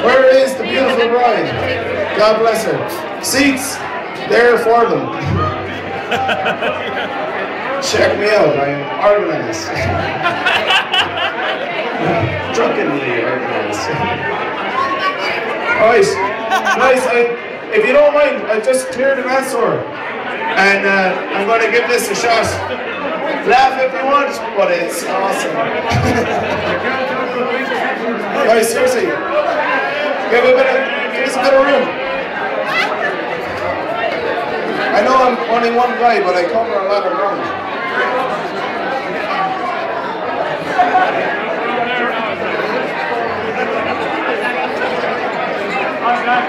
Where is the beautiful bride? God bless her. Seats there for them. Check me out, I'm organized. Drunkenly organized. Alright, guys, if you don't mind, I've just cleared the dance floor. And I'm going to give this a shot. Laugh if you want, but it's awesome. Guys, seriously, give us a bit of room. I know I'm only one guy, but I cover a lot of ground.